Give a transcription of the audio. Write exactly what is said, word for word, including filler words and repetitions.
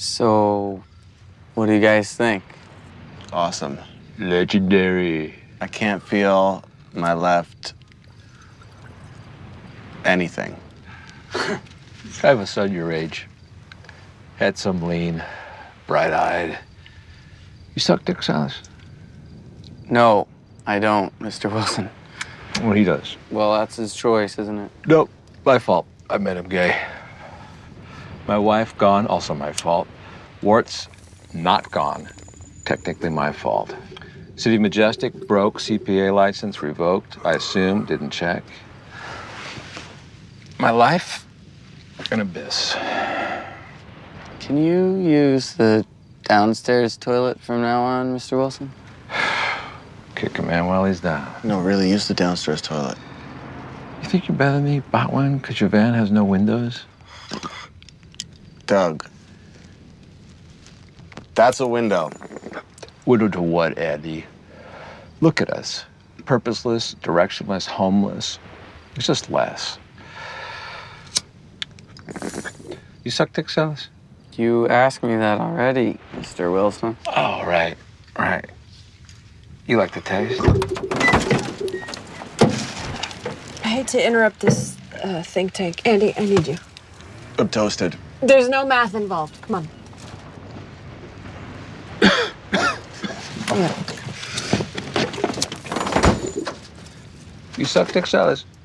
So, what do you guys think? Awesome. Legendary. I can't feel my left anything. I have a son your age. Had some lean, bright-eyed. You suck dick, Silas? No, I don't, Mister Wilson. Well, he does. Well, that's his choice, isn't it? Nope, my fault. I met him gay. My wife gone, also my fault. Warts, not gone. Technically my fault. City of Majestic, broke, C P A license revoked. I assume, didn't check. My life, an abyss. Can you use the downstairs toilet from now on, Mister Wilson? Kick a man while he's down. No, really, use the downstairs toilet. You think you're better than me? Bought one because your van has no windows? Doug. That's a window. Window to what, Andy? Look at us. Purposeless, directionless, homeless. It's just less. You suck dick, Silas? You asked me that already, Mister Wilson. Oh, right, right. You like the taste? I hate to interrupt this uh, think tank. Andy, I need you. I'm toasted. There's no math involved. Come on. Yeah. You suck dick, Silas?